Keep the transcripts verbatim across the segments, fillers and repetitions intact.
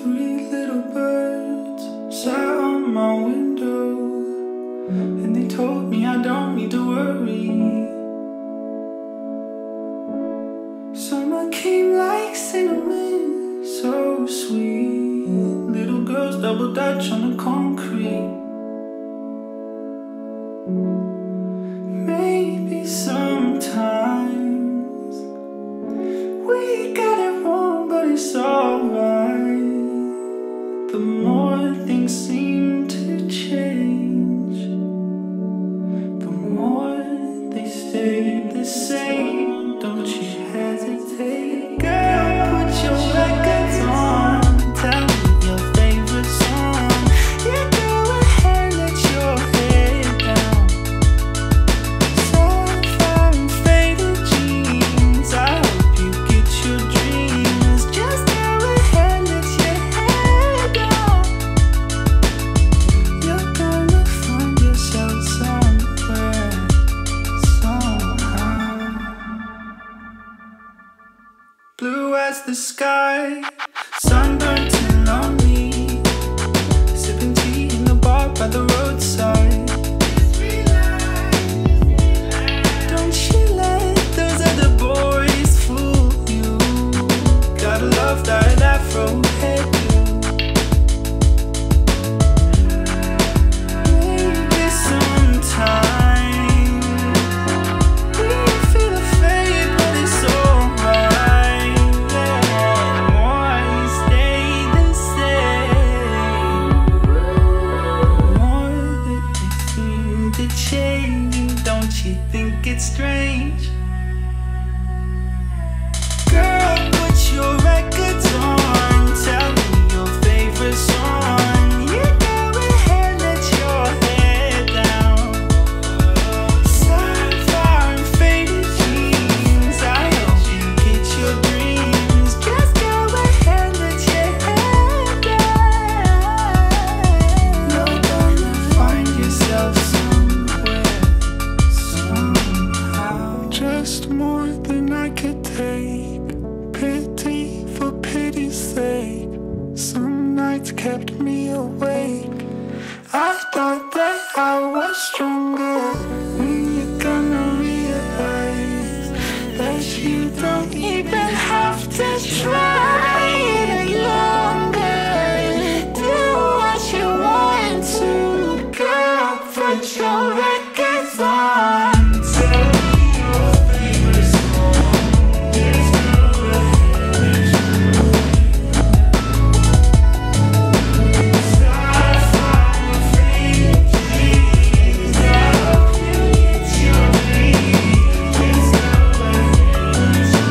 Three little birds sat on my window, and they told me I don't need to worry. Summer came like cinnamon, so sweet. Little girls double dutch on the concrete. Maybe sometimes we got it wrong, but it's alright. The more things seem to change, the more they stay the same. Don't you hesitate, girl, put your records on. Tell me your favorite song. Yeah, go ahead, let your head down. Sapphire and faded jeans, I hope you get your dreams. Just go ahead, let your head down. You're gonna find yourself somewhere, somehow. Blue as the sky, sunburnt and lonely, sipping tea in the bar by the roadside. Don't you let those other boys fool you. Gotta love that afro hairdo. Maybe sometime we feel the fade, but it's alright. Yeah, more you stay the same, more that they seem to change. Don't you think it's strange? Girl, put your records on. Tell me your favorite song. You go ahead, let your head down. Sapphire and faded jeans, I hope you get your dreams. Just go ahead, let your head down. You're gonna find yourself somewhere, somehow. Just more than I could take. Pity for pity's sake. Some nights kept me awake. I thought that I was stronger. When you're gonna realize that you don't even have to try any longer. Do what you want to, girl, put your records on. Tell me your favorite song. Yes, go ahead, let your sapphire faded jeans, I hope you get your dreams. Yes, go ahead, let your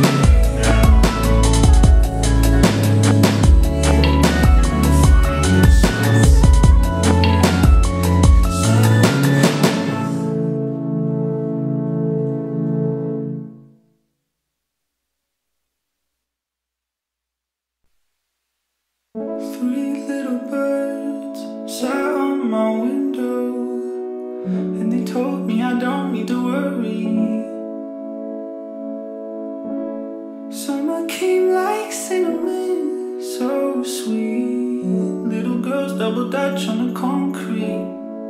Three little birds sat on my window, and they told me I don't need to worry. Summer came like cinnamon, so sweet. Little girls double dutch on the concrete.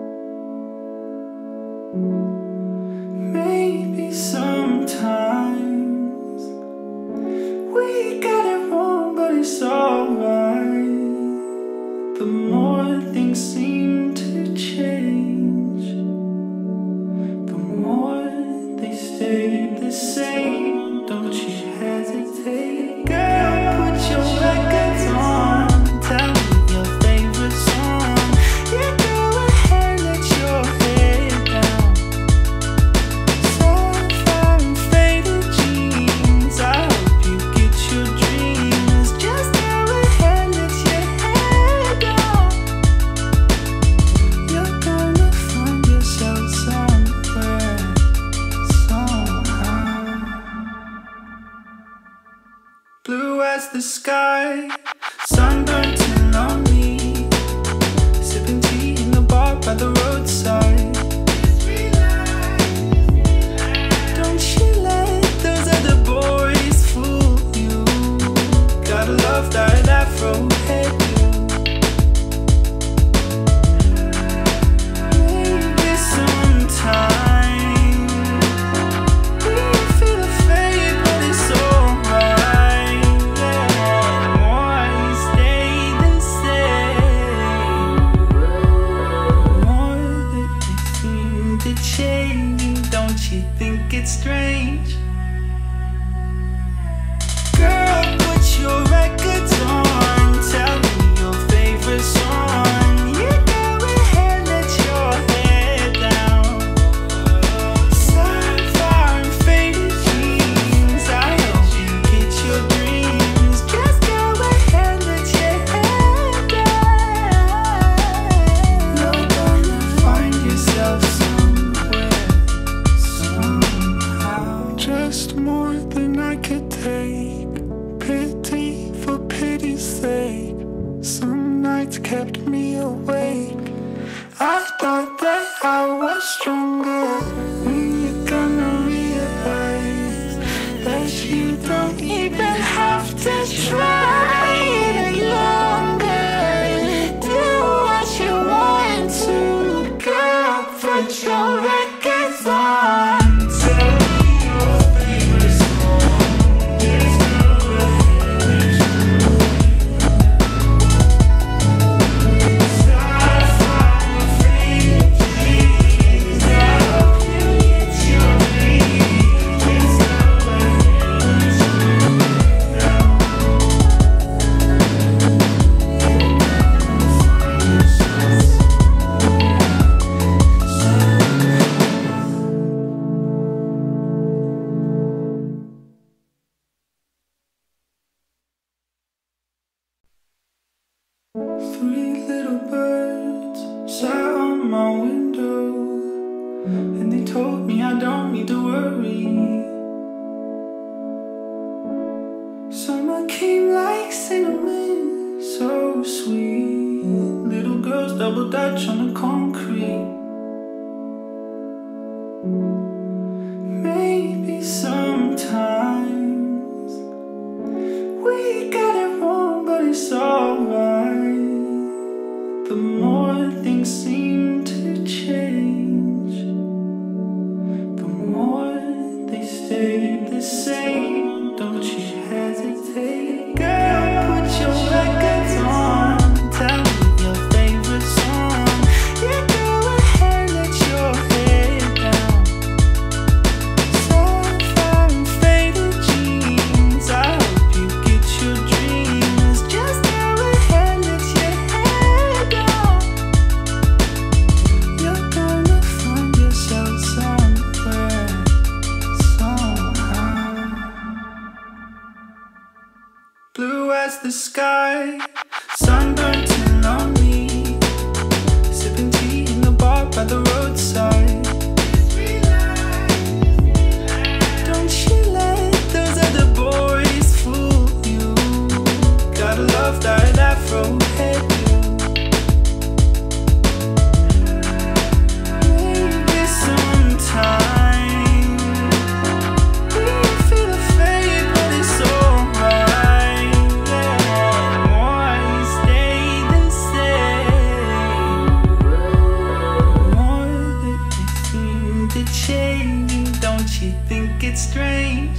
Maybe sometimes we got it wrong, but it's alright. The more things seem to change, the more they stay the same. Don't you hesitate, girl, put your records on. Tell me your favorite song. Yeah, go ahead, let your head down. Sapphire and faded jeans, I hope you get your dreams. Just go ahead, let your head down. You're gonna find yourself somewhere, somehow. Blue as the sky, sunburnt and lonely, sipping tea in the bar by the roadside. Don't you let those other boys fool you. Got Gotta love that afro hairdo. Maybe sometime we feel the fade, but it's alright. Yeah, the more I stay the same, the more that they seem to change. Don't you think it's strange? Girl, put your records on. Tell me your favorite song. You go ahead, let your hair down. Sapphire and faded jeans. I hope you get your dreams. Just go ahead, let your hair down. You're gonna find yourself somewhere, somehow. Just more than I could take. Pity for pity's sake. Some nights kept me awake. I thought that I was stronger. When you're gonna realize that you don't even have to try any longer. Do what you want to, girl. Put your records on. Three little birds sat on my window, and they told me I don't need to worry. Summer came like cinnamon, so sweet. Little girls double dutch on the concrete. Maybe sometimes we got it wrong, but it's alright. The more things seem to change, the more they stay the same. Don't you hesitate, girl, put your records on. Tell me your favorite song. You go ahead, let your head down. Sapphire and faded jeans. I hope you get your dreams. Just go ahead, let your head down. You're gonna find yourself somewhere, somehow. Blue as the sky, sunburnt and lonely, sipping tea in the bar by the roadside. Don't you let those other boys fool you. Gotta love that afro hairdo. Maybe sometime we feel the fade, but it's alright. Yeah, the more I stay the same, the more that they seem to change. Don't you think it's strange?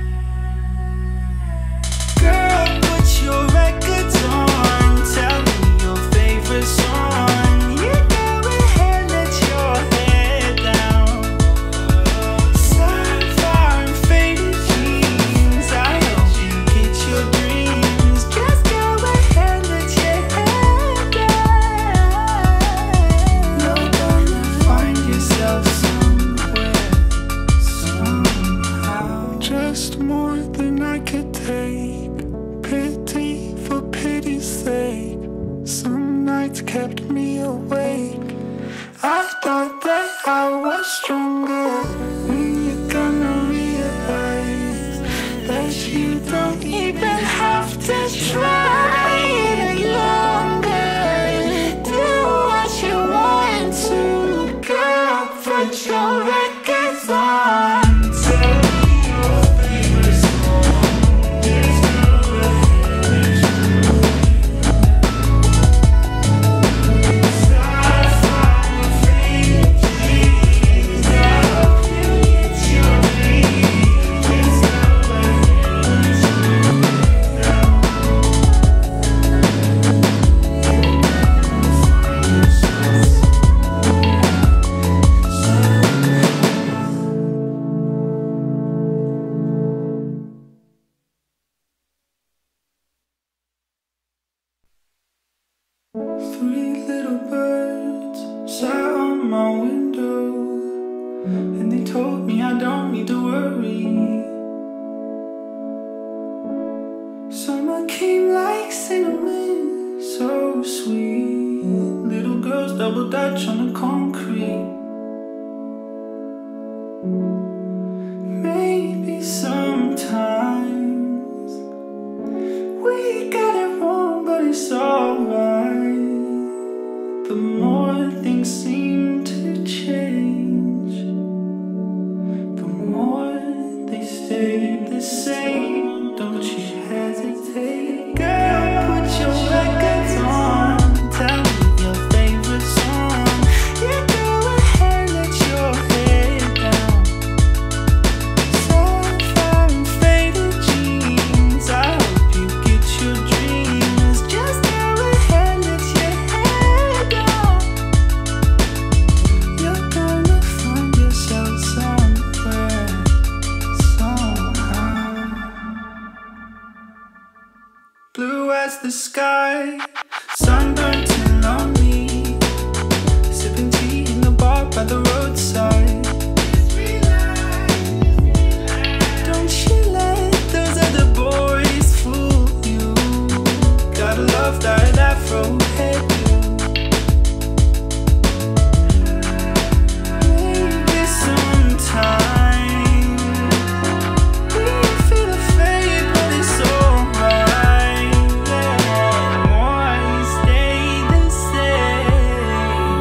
Girl, put your records on. Tell me your favorite song. You go ahead, let your hair down. Sapphire and faded jeans. I hope you get your dreams. Just go ahead, let your hair down. You're gonna find yourself somewhere, somehow. Just more than I could take. Pity for pity's sake. Some nights kept me awake. I thought that I was stronger. When you're gonna realize that you don't even have to try any longer. Do what you want to, girl. Put your records on. Tell me your favorite song. There's no Three little birds sat on my window, and they told me I don't need to worry. Summer came like cinnamon, so sweet. Little girls double dutch on the concrete. Maybe sometimes we got it wrong, but it's alright. The more things seem to change, the more they stay the same. Don't you hesitate, girl, put your records on. Tell me your favorite song. Yeah, go ahead, let your head down. Sapphire and faded jeans, I hope you get your dreams. Just go ahead, let your head down. You're gonna find yourself somewhere, somehow. Blue as the sky, sunburnt and lonely, sipping tea in the bar by the roadside. Don't you let those other boys fool you. Gotta love that afro hairdo. Maybe sometime we feel the fade, but it's alright. Yeah, why stay the same?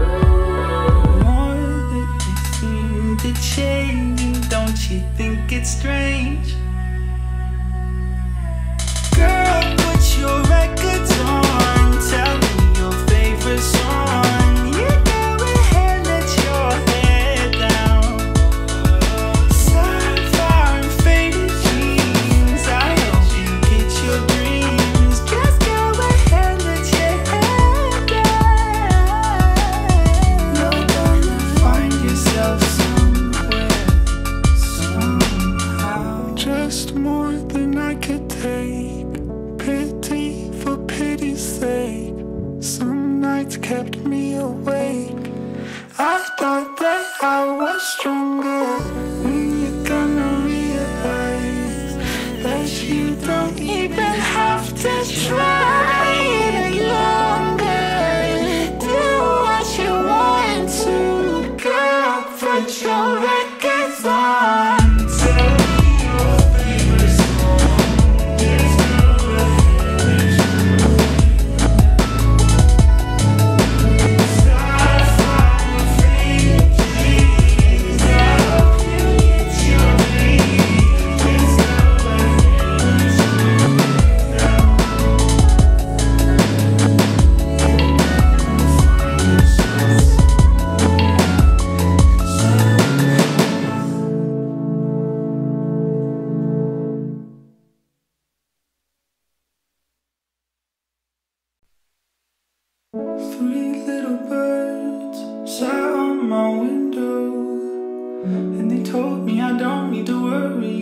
More that they seem to change. Don't you think it's strange? Girl, put your records on. Tell me your favorite song. You go ahead, let your head down. Sapphire and faded jeans, I hope you get your dreams. Just go ahead, let your head down. You're gonna find yourself somewhere, somehow. Just more than I could take. Pity for pity's sake. Some nights kept me awake. I thought that I was stronger. When you're gonna realize that you don't even have to try any longer. Do what you want to, girl, put your records on. Tell me your favorite song. Yes, go ahead. Sapphire and faded jeans, I hope you get your dreams. Yes, go Three little birds sat on my window, and they told me I don't need to worry.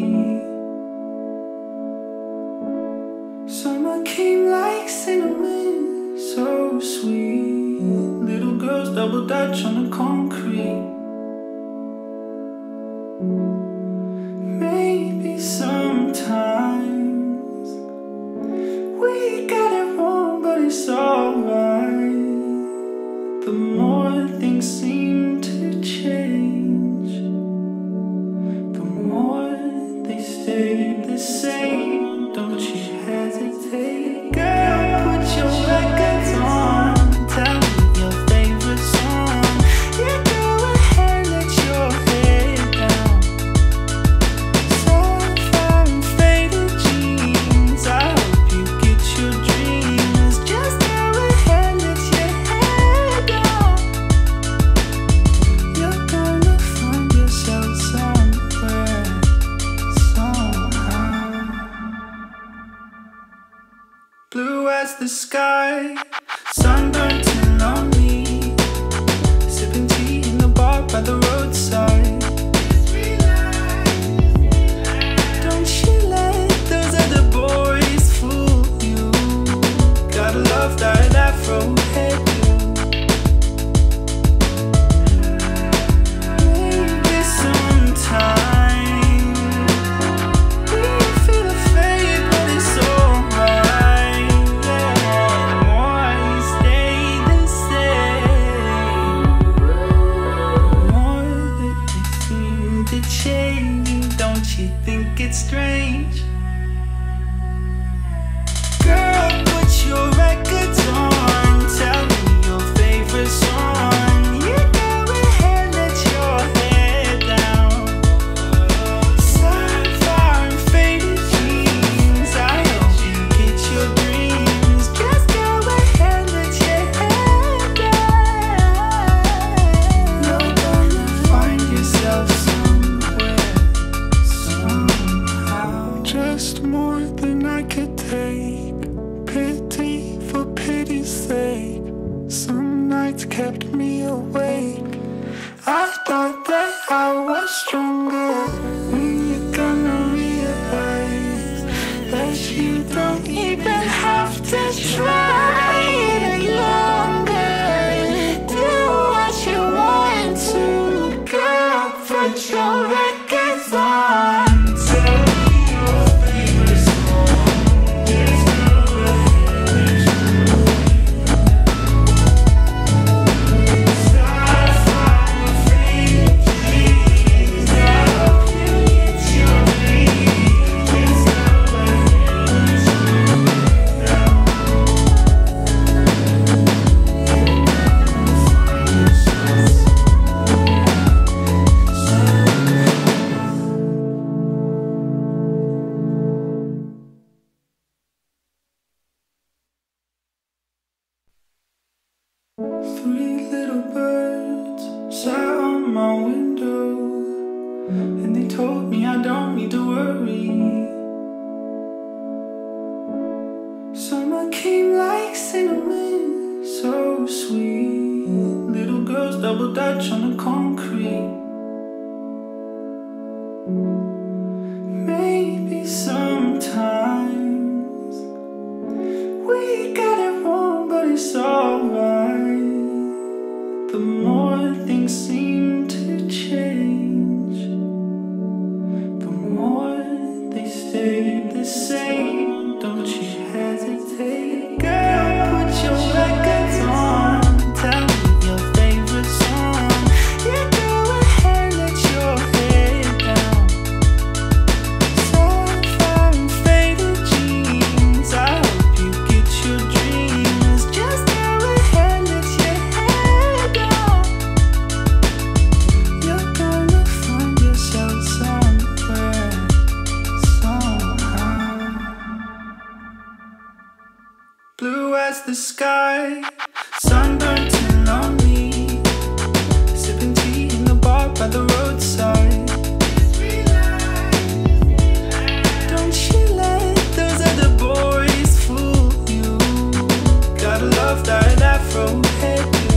Summer came like cinnamon, so sweet. Little girls double dutch on the concrete. Maybe sometimes we got it wrong, but it's alright. The more things seem to change, the more they stay the same. Don't you hesitate, girl, put your records on. Tell me your favorite song. Yeah, go ahead, let your head down. Sapphire and faded jeans, I hope you get your dreams. Just go ahead, let your head down. You're gonna find yourself somewhere, somehow. Blue as the sky, sunburnt and lonely, sipping tea in the bar by the roadside. Don't you let those other boys fool you. Gotta love that afro kept me awake. I thought that I was stronger. When you're gonna realize that you don't even have to try any longer. Do what you want to, girl, put your records on. Three little birds sat on my window, and they told me I don't need to worry. Summer came like cinnamon, so sweet. Little girls double dutch on the concrete. Maybe sometimes we got it wrong, but it's alright. The more things seem to change, the more they stay the same. Don't you hesitate, girl, put your records on. Tell me your favorite song. Yeah, go ahead, let your head down. Sapphire and faded jeans, I hope you get your dreams. Just go ahead, let your head down. You're gonna find yourself somewhere, somehow. Blue as the sky, sunburnt and lonely, sipping tea in the bar by the roadside. Don't you let those other boys fool you. Gotta love that afro hairdo.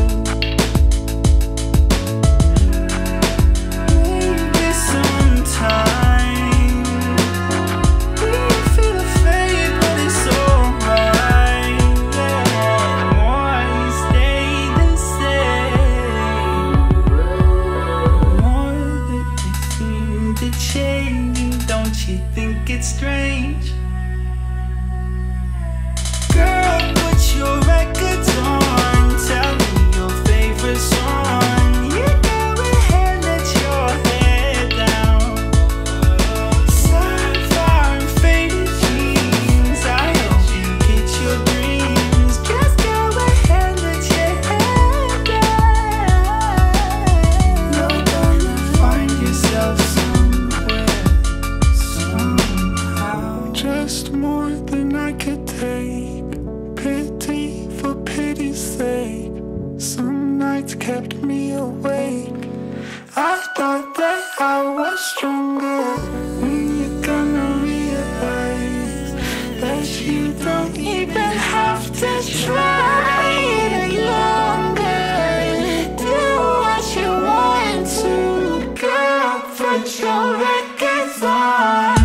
Maybe sometime we feel afraid, but it's alright. Yeah, more stay the same. More that they seem to change. Don't you think it's strange? Girl, put your records on. Tell me your favorite song. You go ahead, let your head down. Sapphire and faded jeans, I hope you get your dreams. Just go ahead, let your head down. You're gonna find yourself somewhere, somehow. Just more than I could take. Pity for pity's sake. Some nights kept me awake. I thought that I was stronger. When you're gonna realize that you don't even have to try any longer. Do what you want to, girl, put your records on.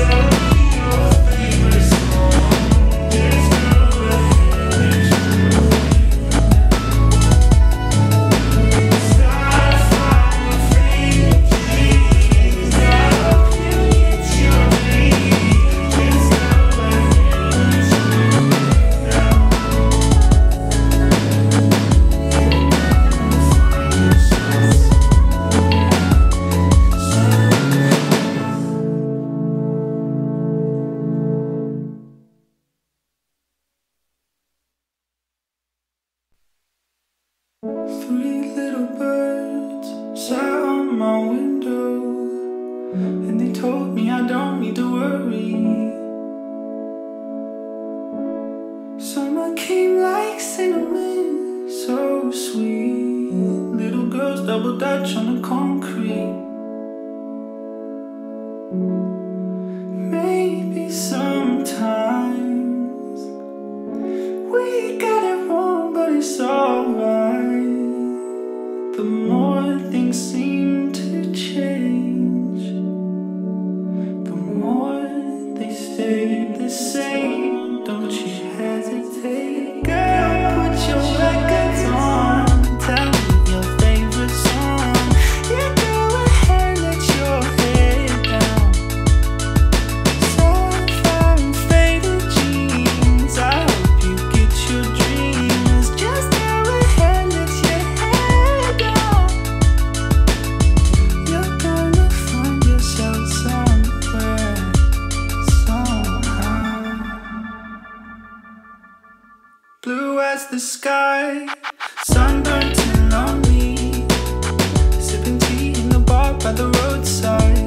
Three little birds sat on my window, and they told me I don't need to worry. Summer came like cinnamon, so sweet. Little girls double dutch on the concrete. Maybe sometimes we got it wrong, but it's alright. the more things seem to change, the more they stay the same. Don't you hesitate, girl, put your records on. Tell me your favorite song. Yeah, go ahead, let your head down. Sapphire and faded jeans, I hope you get your dreams. Just go ahead, let your head down. You're gonna find yourself somewhere, somehow. Blue as the sky, sunburnt and lonely, sipping tea in the bar by the roadside.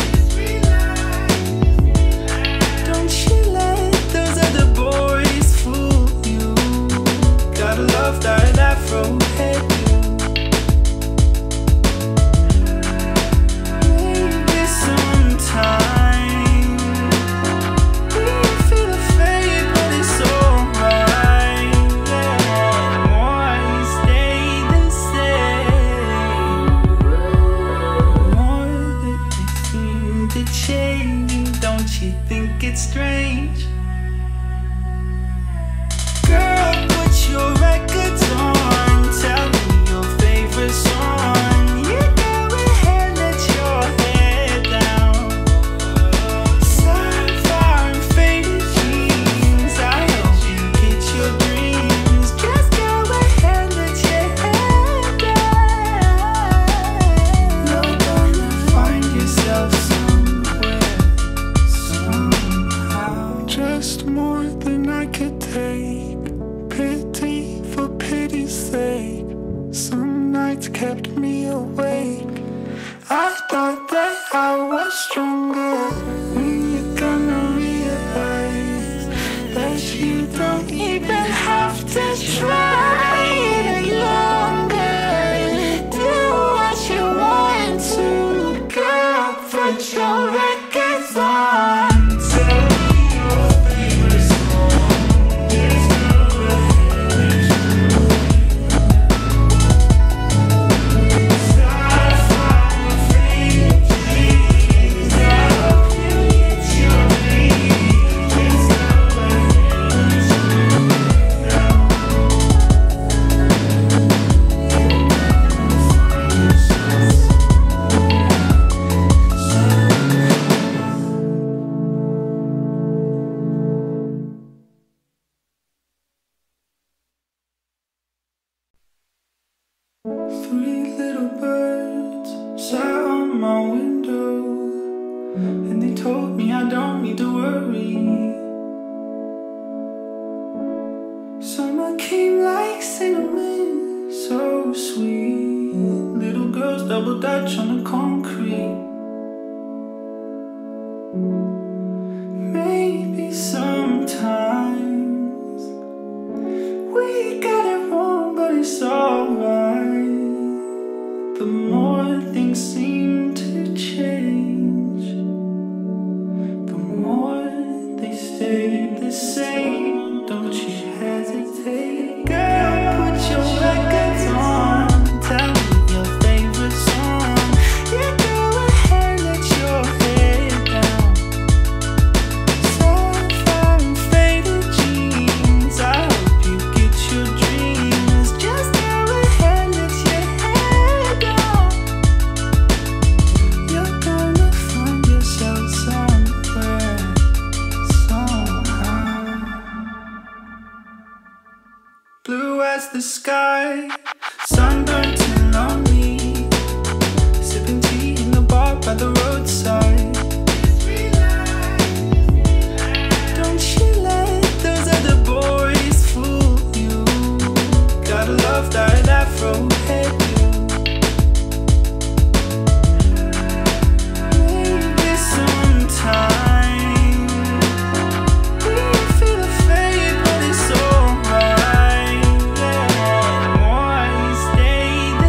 Don't you let those other boys fool you. Gotta love that afro hairdo. Maybe sometime we feel the fade, but it's alright. Yeah, more you stay the same, more that they seem to change. Don't you think it's strange? Girl, put your records on. Tell me your favorite song. You go ahead, let your head down. Sapphire and faded jeans, I hope you get your dreams. Just go ahead, let your head down. You're gonna find yourself somewhere, somehow. Just more than I could take. Pity for pity's sake. Some nights kept me awake. I thought that I was stronger. When you're gonna realize that you don't even have to try any longer. Do what you want to, girl, put your records on. Tell me your favorite song. There's no Three little birds sat on my window, and they told me I don't need to worry. Summer came like cinnamon, so sweet. Little girls double dutch on the concrete. Maybe sometimes we got it wrong, but it's alright. The more things seem to change, the more they stay the same. Don't you hesitate, girl, put your records on. Tell me your favorite song. Yeah, go ahead, let your head down. Sapphire and faded jeans, I hope you get your dreams. Just go ahead, let your head down. You're gonna find yourself somewhere, somehow. Blue as the sky, sunburnt and lonely, sipping tea in the bar by the roadside. Don't you let those other boys fool you. Gotta love that afro hairdo. Maybe sometime we feel the fade, but it's alright. Yeah, more you stay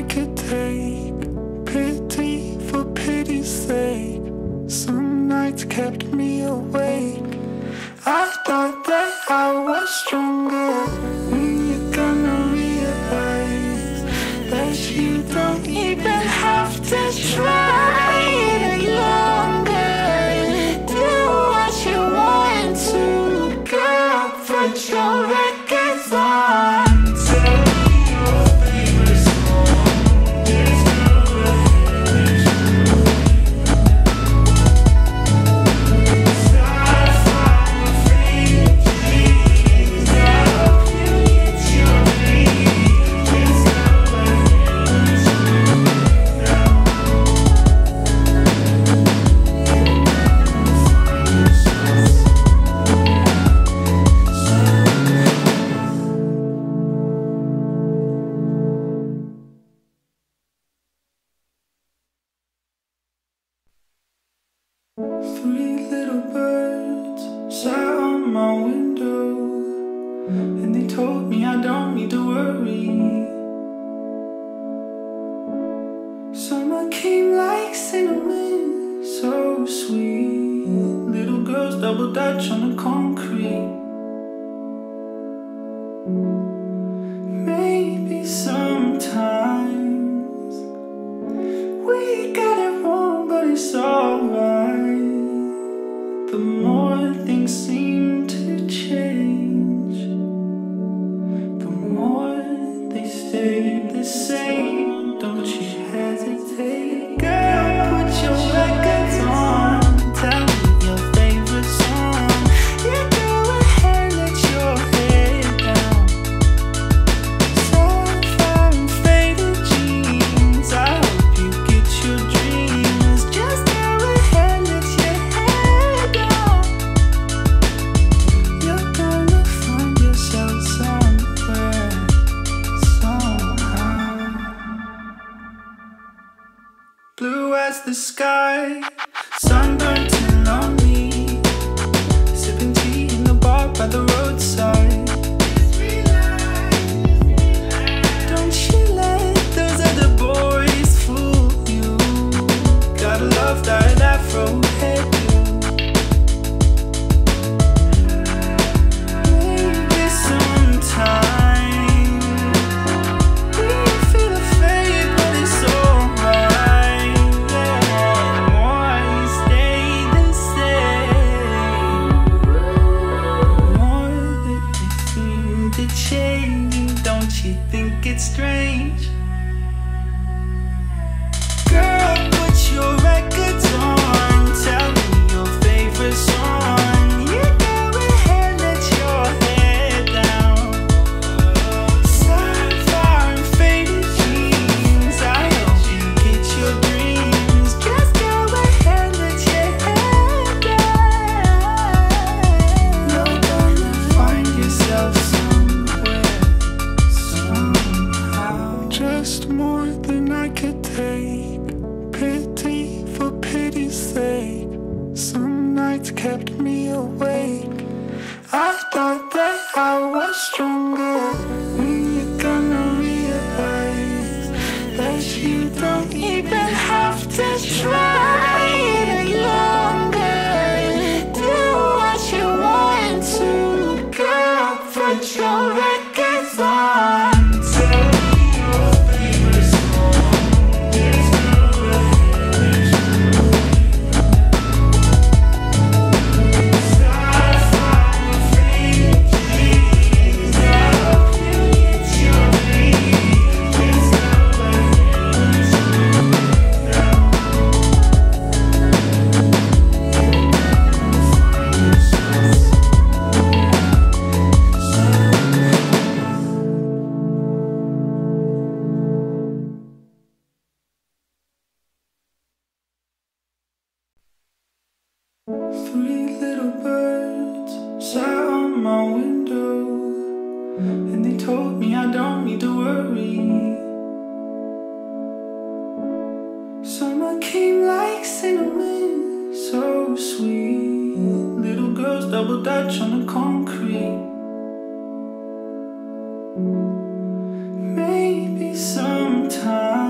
I could take. Pity for pity's sake. Some nights kept me awake. I thought that I was stronger. When you're gonna realize that you don't even have to try any longer. Do what you want to, girl, put your records on. Three little birds sat on my window, and they told me I don't need to worry. Summer came like cinnamon, so sweet. Little girls double dutch on the concrete. Maybe sometimes we got it wrong, but it's alright. The more things seem to change, the more they stay the same. Don't you hesitate, girl, put your records on. Tell me your favorite song. Yeah, go ahead, let your head down. Sapphire and faded jeans, I hope you get your dreams. Just go ahead, let your head down. You're gonna find yourself somewhere, somehow. Blue as the sky, sunburnt and lonely, sipping tea in the bar by the roadside. Don't you let those other boys fool you. Gotta love that afro hairdo. Maybe sometime we feel the fade, but it's alright. Yeah, why stay the same? More that they seem to change. Don't you think it's strange? Girl, put your records on. Tell me your favorite song. You go ahead, let your head down. Sapphire and faded jeans, I hope you get your dreams. Just go ahead, let your head down. You're gonna find yourself somewhere, somehow. Just more than I could take. Pity for pity's sake. Some nights kept me awake. I thought that I was stronger. When you're gonna realize that you don't even have to try any longer. Do what you want to, girl, put your records on. Three little birds sat on my window, and they told me I don't need to worry. Summer came like cinnamon, so sweet. Little girls double dutch on the concrete. Maybe sometime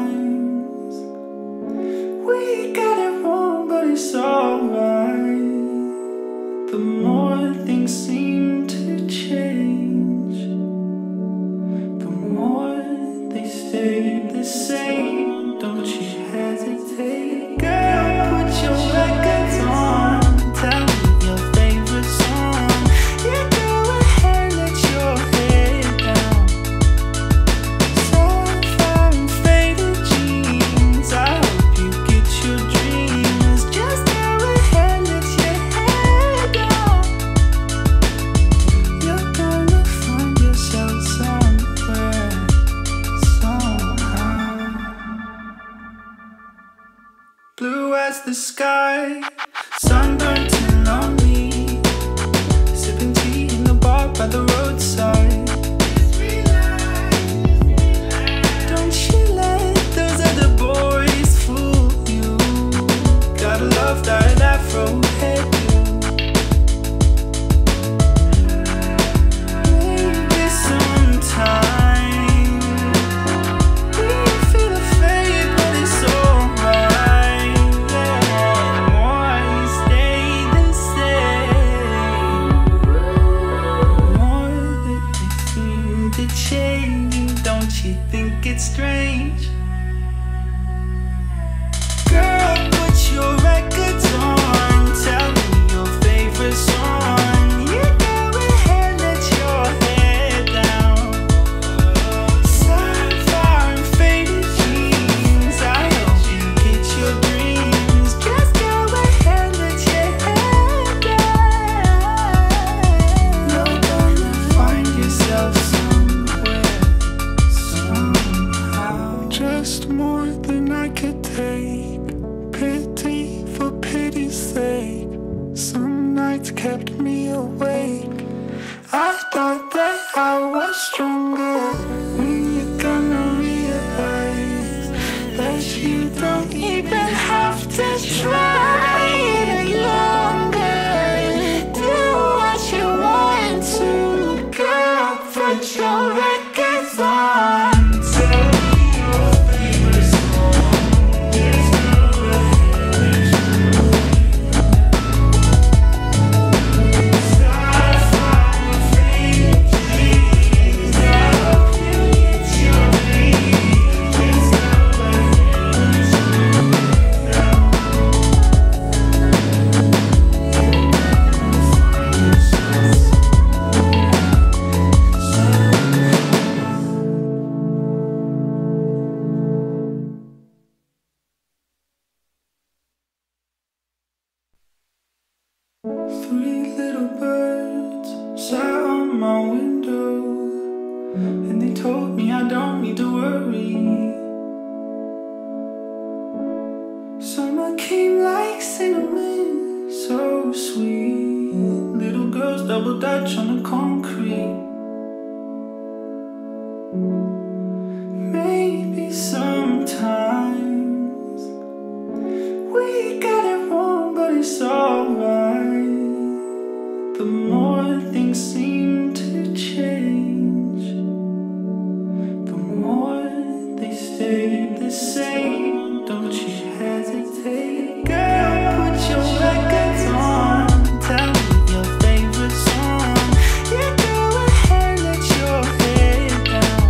same. Don't you hesitate, girl, put your records on. Tell me your favorite song. Yeah, go ahead, let your head down. Sapphire and faded jeans, I hope you get your dreams. Just go ahead, let your head down. You're gonna find yourself somewhere, somehow. Blue as the sky, sunburnt and lonely, sipping tea in the bar by the roadside. Don't you let those other boys fool you. Gotta love that afro hairdo. Maybe sometime we feel the fade, but it's alright. Yeah, why stay the same? More that they seem to change. Don't you think it's strange? Girl, put your records on. Tell me your favorite song. You go ahead, let your head down. Sapphire and faded jeans, I hope you get your dreams. Just go ahead, let your head down. You're gonna find yourself somewhere, somehow. Just more than I could take. Pity for pity's sake. Some nights kept me awake. I thought that I was stronger. When you're gonna realize that you don't even have to try any longer. Do what you want to, girl, put your records on. Tell me your favorite song. Yes, go ahead. Sapphire and faded jeans, I hope you get your dreams. Yes, go Three little birds sat on my window, and they told me I don't need to worry. Summer came like cinnamon, so sweet. Little girls double dutch on the concrete. Maybe sometimes we got it wrong, but it's alright. The more things seem to change, the more they stay the same. Don't you hesitate, girl, put your records on. Tell me your favorite song. Yeah, go ahead, let your head down.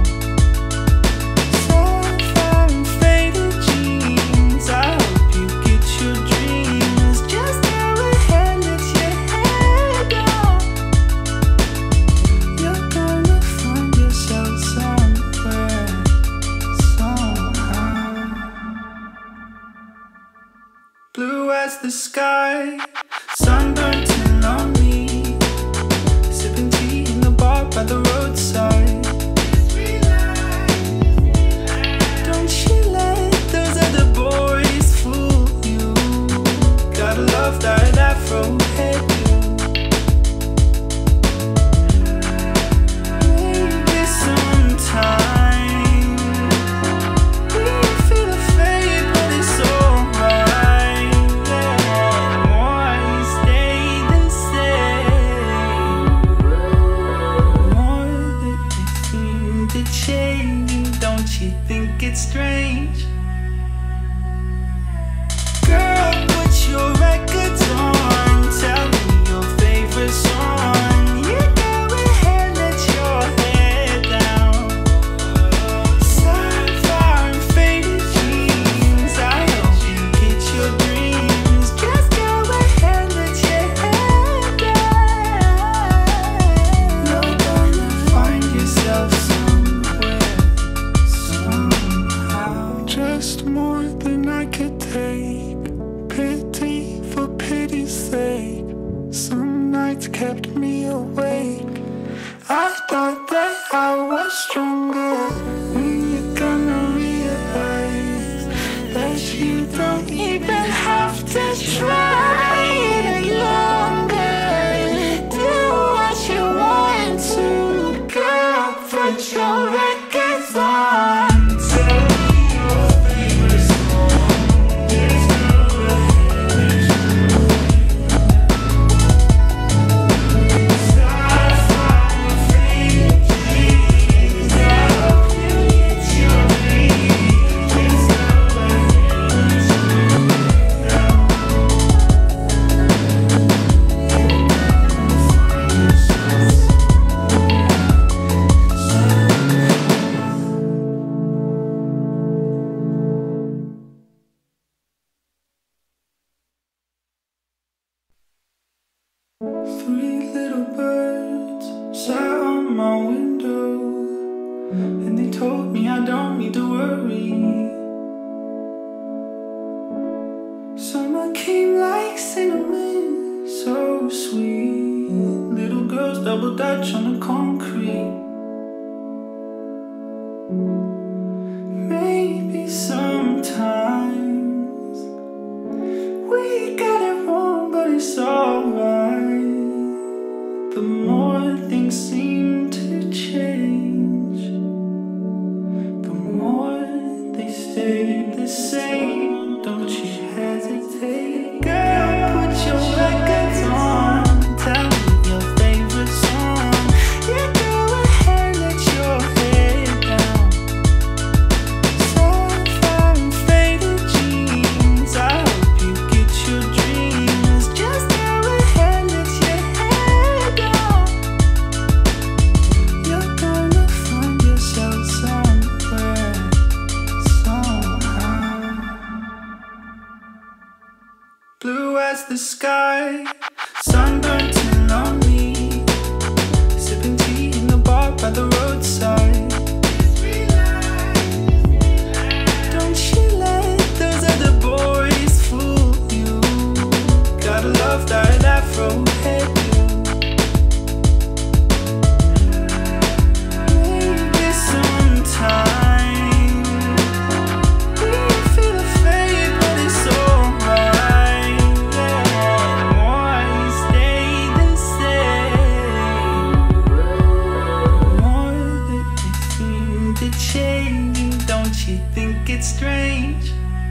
Sapphire and faded jeans, I hope you get your dreams. Just go ahead, let your head down. You're gonna find yourself somewhere, somehow. Blue as the sky, sunburnt and lonely, sipping tea in the bar by the roadside. Don't you let those other boys fool you. Gotta love that afro hairdo. Maybe sometime we feel the fade, but it's alright. Yeah, why stay the same? More that nights kept me awake. I thought that I was stronger. When you're gonna realize that you don't even have to try any longer. Do what you want to, girl, put your records on. Three little birds sat on my window, and they told me I don't need to worry. Summer came like cinnamon, so sweet. Little girls double dutch on the concrete. Maybe sometimes we got it wrong, but it's alright. The more things seem to change, the more they stay the same. Don't you hesitate, girl, put your records on. Tell me your favorite song. Yeah, go ahead, let your head down. Sapphire and faded jeans, I hope you get your dreams. Just go ahead, let your head down. You're gonna find yourself somewhere, somehow. Blue as the sky, sunburnt and lonely, sipping tea in the bar by the roadside. Don't you let those other boys fool you. Gotta love that afro hairdo. Maybe sometime we feel afraid, but it's alright. Yeah, why stay the same? More that they seem to change. Don't you think it's strange?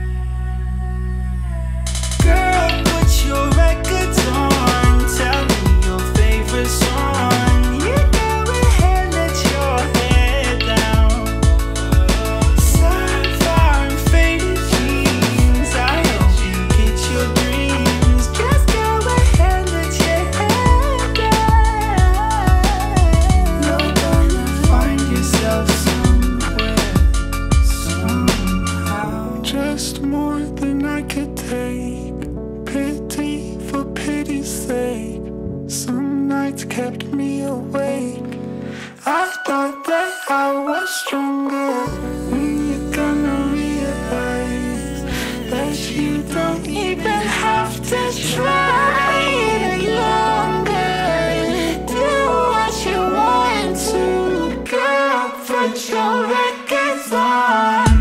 Girl, put your records on. Tell me your favorite song. You go ahead, let your head down. Sapphire and faded jeans, I hope you get your dreams. Just go ahead, let your head down. You're gonna find yourself somewhere, somehow. Just more than I could take. Pity for pity's sake. Some nights kept me awake. I thought that I was stronger. When you're gonna realize that you don't even have to try any longer. Do what you want to, girl, put your records on.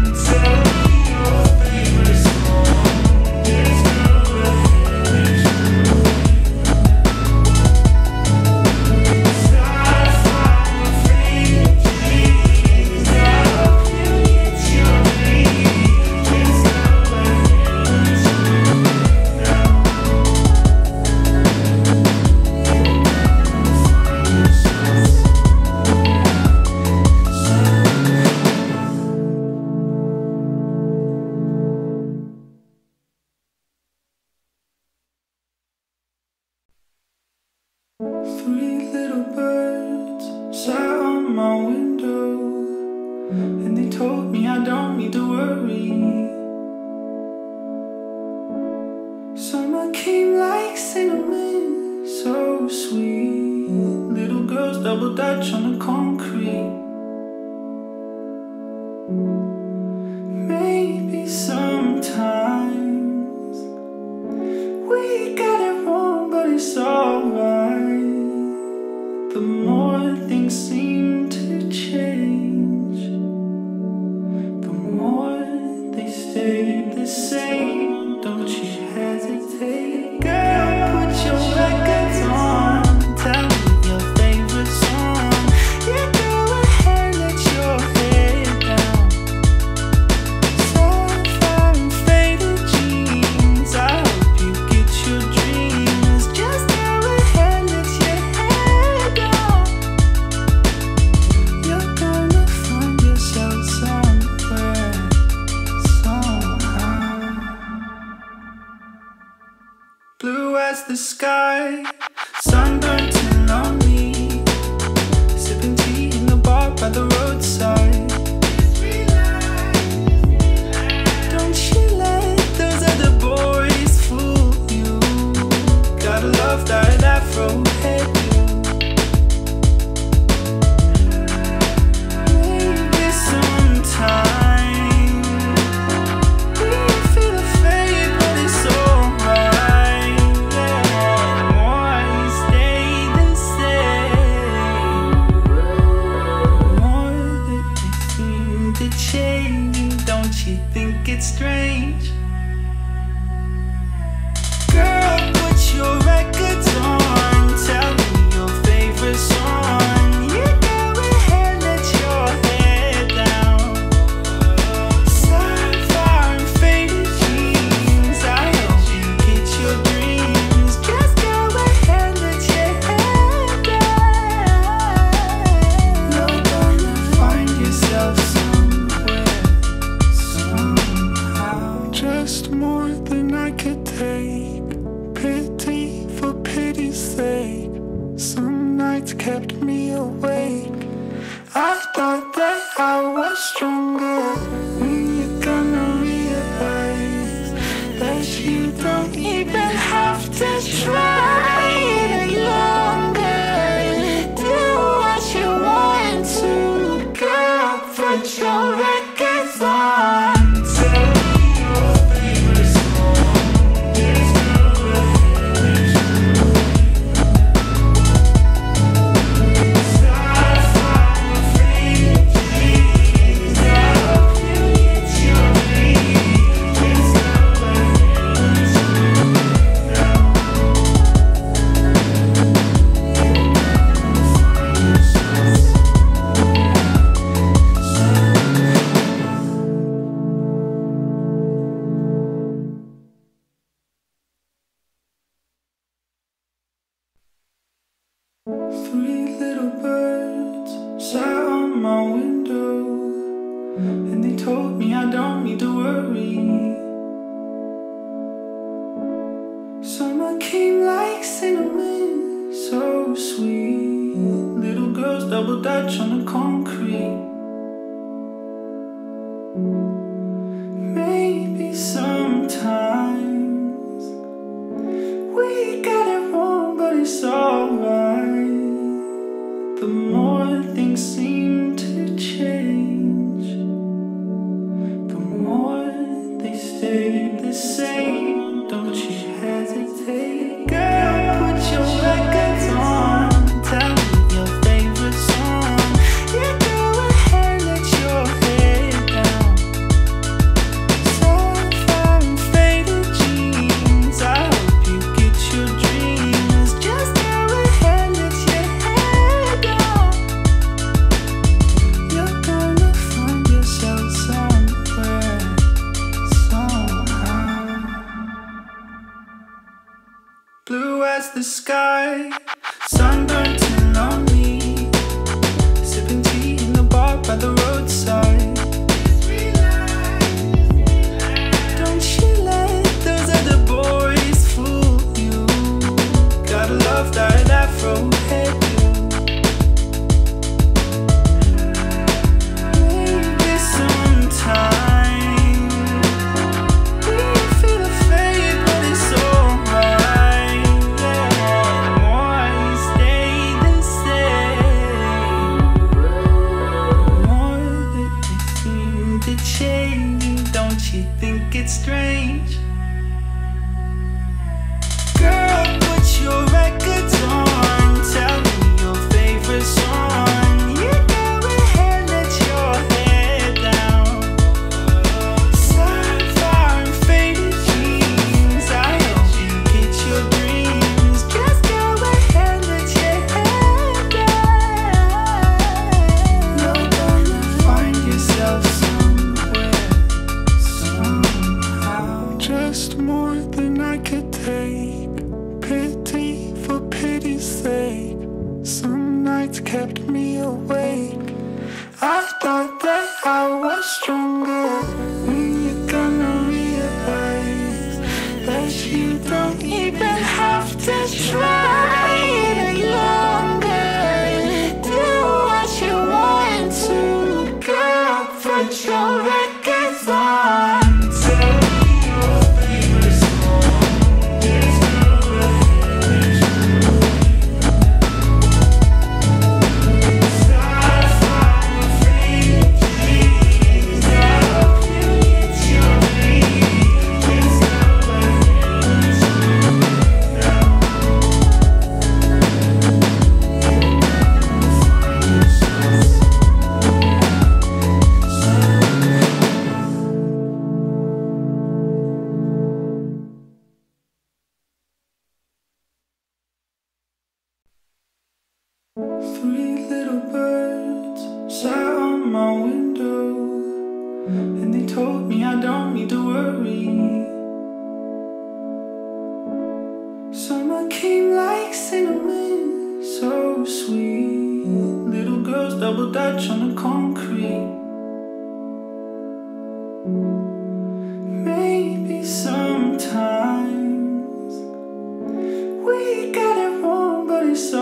Three little birds sat on my window, and they told me I don't need to worry. Summer came like cinnamon, so sweet. Little girls double dutch on the concrete. Maybe sometimes we got it wrong, but it's alright. the sky, sunburnt and lonely, sipping tea in the bar by the roadside. Don't you let those other boys fool you. Gotta love that afro hairdo. Maybe sometime we feel the fade, but it's alright. Yeah, the more I stay the same, the more that they seem to change. Don't you think it's strange? Girl, put your records on, tell me your favorite song. You go ahead, let your head down. Sapphire and faded jeans, I hope you get your dreams. Just go ahead, let your head down. You're gonna find yourself somewhere, somehow. Just more than I could take. Pity for pity's sake. Some nights kept me awake. I thought that I was stronger. When you're gonna realize that you don't even have to try any longer. Do what you want to, girl. Put your records on. Tell me your favorite song. There's no Three little birds sat on my window, and they told me I don't need to worry. Summer came like cinnamon, so sweet. Little girls double dutch on the concrete. Maybe sometimes we got it wrong, but it's alright. The more things seem to change, the more they stay the same. Don't you hesitate, girl, put your records on. Tell me your favorite song. Yeah, go ahead, let your head down. Sapphire and faded jeans, I hope you get your dreams. Just go ahead, let your head down. You're gonna find yourself somewhere, somehow. Blue as the sky, sunburnt and lonely, sipping tea in the bar by the roadside. Don't you let those other boys fool you. Gotta love that afro hairdo. Maybe sometime we feel the fade, but it's alright. Yeah, the more I stay the same, the more that they seem to change. Don't you think it's strange? Girl, put your records on. Tell me your favorite song. You go ahead, let your head down. Sapphire and faded jeans, I hope you get your dreams. Just go ahead, let your head down. You're gonna find yourself somewhere, somehow. Just more than I could take. Pity for pity's sake. Some nights kept me awake. I thought that I was stronger. When you're gonna realize that you don't even have to told me I don't need to worry. Summer came like cinnamon, so sweet. Little girls double dutch on the concrete. Maybe sometimes we got it wrong, but it's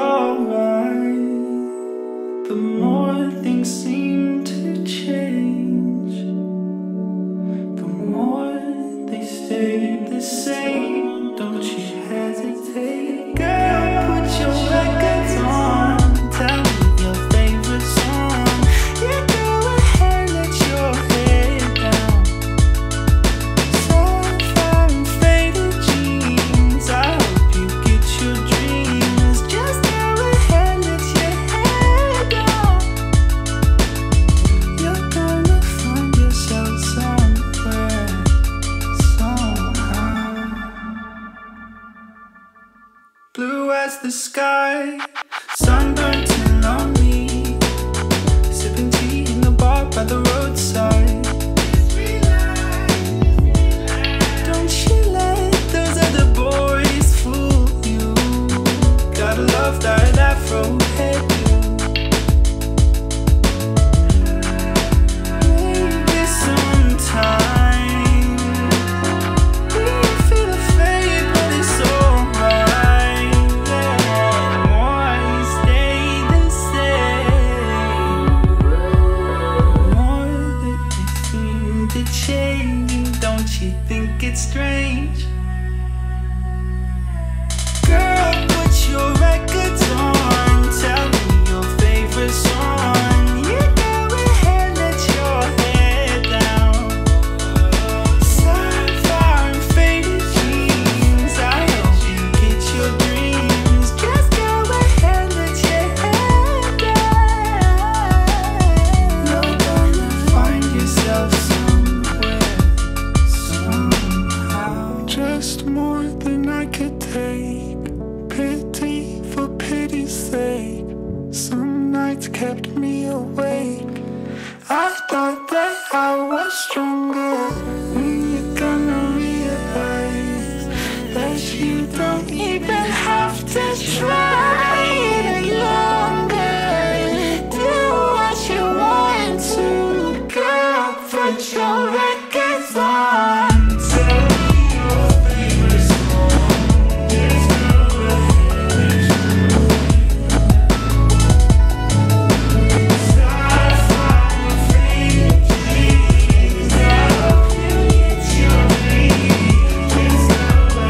alright. The more things seem to change, the more they stay the same. Don't you hesitate, girl, put your records on. Tell me your favorite song. Yeah, go ahead, let your head down. Sapphire and faded jeans, I hope you get your dreams. Just go ahead, let your head down. You're gonna find yourself somewhere, somehow. Blue as the sky, sunburnt and lonely, sipping tea in the bar by the roadside. Don't you let those other boys fool you. Gotta love that afro hairdo. Maybe sometime we feel the fade, but it's alright. Yeah, why stay the same? More that they seem to change. Don't you think it's strange? Girl, put your records on. Tell me your favorite song. You go ahead, let your head down. Sapphire and faded jeans, I hope you get your dreams. Just go ahead, let your head down. You're gonna find yourself somewhere, somehow. Just more than I could take. Pity for pity's sake. Some nights kept me awake. I thought that I was stronger. When you're gonna realize that you don't even have to try any longer. Do what you want to, girl, put your records on. Tell me your favorite song. Yes, go ahead. Sapphire and faded jeans, I hope you get your dreams. Yes, go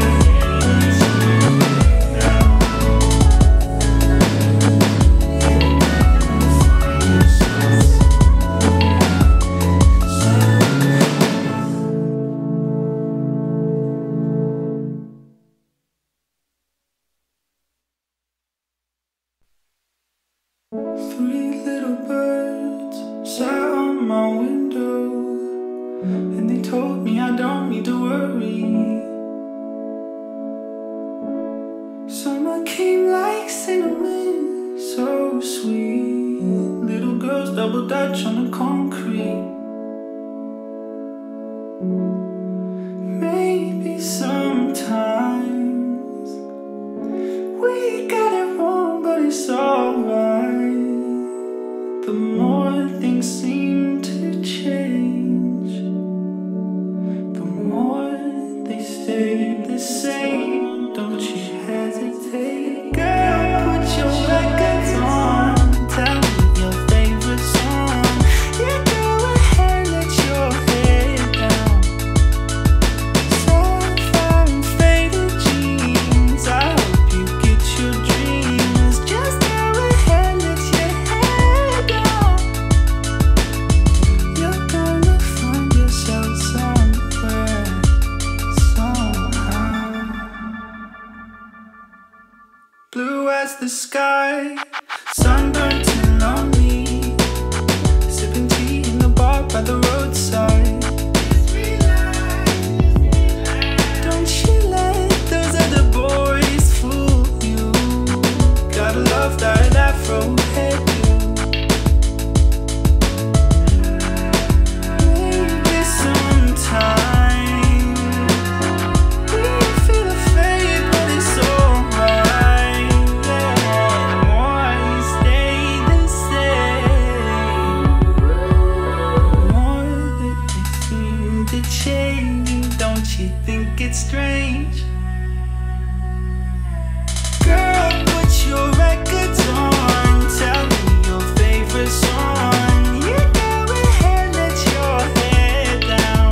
Three little birds sat on my window, and they told me I don't need to worry. Summer came like cinnamon, so sweet. Little girls double dutch on the concrete. Maybe sometimes we got it wrong, but it's alright. The more things seem to change, the more they stay the same. Don't you hesitate, girl, put your records on. Tell me your favorite song. Yeah, go ahead, let your head down. Sapphire and faded jeans, I hope you get your dreams. Just go ahead, let your head down. You're gonna find yourself somewhere, somehow. Blue as the sky, sunburnt and lonely, sipping tea in the bar by the roadside. Don't you let those other boys fool you. Gotta love that afro hairdo. Maybe some shady, don't you think it's strange? Girl, put your records on, tell me your favorite song. You go ahead, let your head down.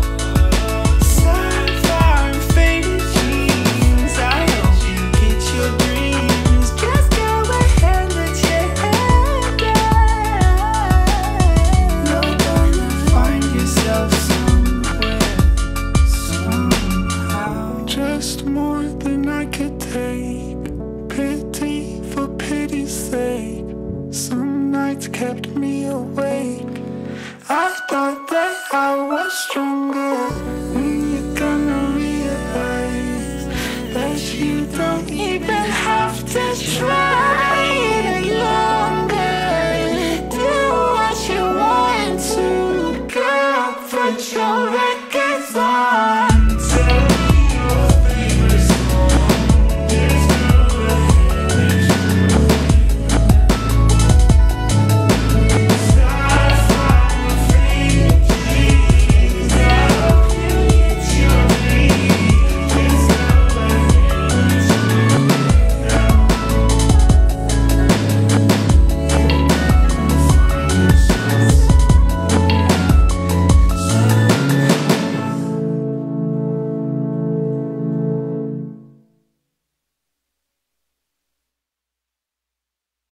Sapphire and faded jeans, I hope you get your dreams. Just go ahead, let your head down. You're gonna find yourself somewhere, somehow. Just more than I could take. Pity for pity's sake. Some nights kept me awake. I thought that I was stronger. When you're gonna realize that you don't even have to try any longer. Do what you want to, girl, put your records on.